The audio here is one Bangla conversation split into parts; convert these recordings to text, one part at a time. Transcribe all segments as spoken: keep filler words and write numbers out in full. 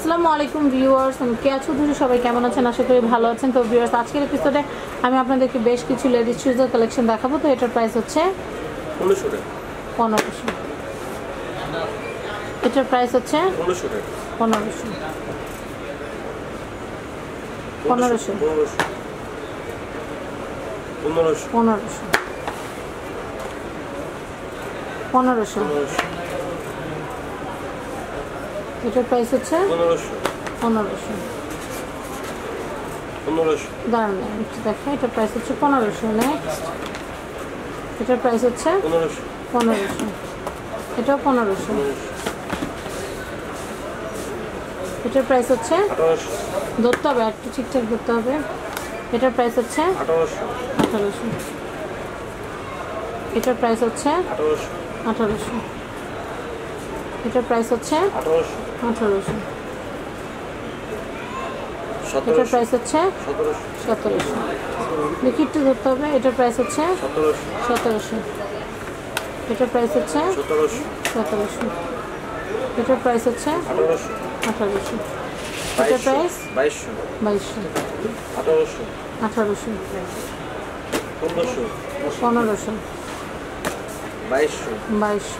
আসসালামু আলাইকুম ভিউয়ার্স, আমি কেয়া চৌধুরী। সবাই কেমন আছেন? আশা করি ভালো আছেন। তো ভিউয়ার্স, আজকের এপিসোডে আমি আপনাদেরকে বেশ কিছু লেডিস শুজের কালেকশন দেখাবো। তো এটার প্রাইস হচ্ছে পনেরোশো টাকা। পনেরোশো। এটার প্রাইস হচ্ছে পনেরোশো টাকা। পনেরোশো পনেরোশো পনেরোশো পনেরোশো পনেরোশো এটার প্রাইস হচ্ছে পনেরোশো পনেরোশো পনেরোশো দাঁড়ান একটু দেখেন। এটার প্রাইস হচ্ছে পনেরোশো। নেক্সট, এটার প্রাইস হচ্ছে পনেরোশো পনেরোশো। এটাও পনেরোশো। এটার প্রাইস হচ্ছে আঠারোশো। ধরতে হবে, একটু ঠিকঠাক ধরতে হবে। এটার প্রাইস হচ্ছে আঠারোশো আঠারোশো। এটার প্রাইস হচ্ছে আঠারোশো আঠারোশো। এটার প্রাইস হচ্ছে আঠারোশো আঠারোশো। এটার সতেরোশো প্রাইস হচ্ছে সতেরোশো সতেরোশো। দেখি একটু ধরতে হবে। এটার প্রাইস হচ্ছে সতেরোশো সতেরোশো। এটার প্রাইস হচ্ছে সতেরোশো সতেরোশো। এটার প্রাইস হচ্ছে আঠারোশো আঠারোশো। এটার প্রাইস বাইশশো বাইশশো। আঠারোশো আঠারোশো পনেরোশো পনেরোশো বাইশশো বাইশশো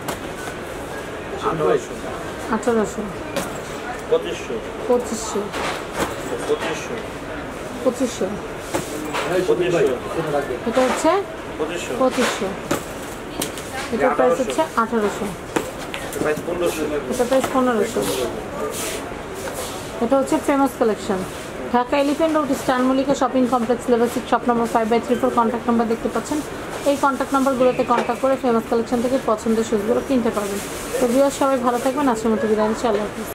আঠারোশো আঠারোশো পঁচিশশো পঁচিশশো পঁচিশশো পঁচিশশো। পঁচিশশো এটা হচ্ছে পঁচিশশো পঁচিশশো। এটার প্রাইস হচ্ছে আঠারোশো। প্রাইস পনেরোশো এটা প্রাইস পনেরোশো। এটা হচ্ছে famous collection. Dhaka Elephant Road Star Mallika shopping complex level six shop number five by three four. Contact number দেখতে পাচ্ছেন। এই কন্ট্যাক্ট নাম্বারগুলোতে কন্ট্যাক্ট করে ফেমাস কালেকশন থেকে পছন্দের শুজগুলো কিনতে পারবেন। তো ভিউয়ার্স, সবাই ভালো থাকবেন। আজকের মতো বিদায় নিচ্ছি। আল্লাহ হাফেজ।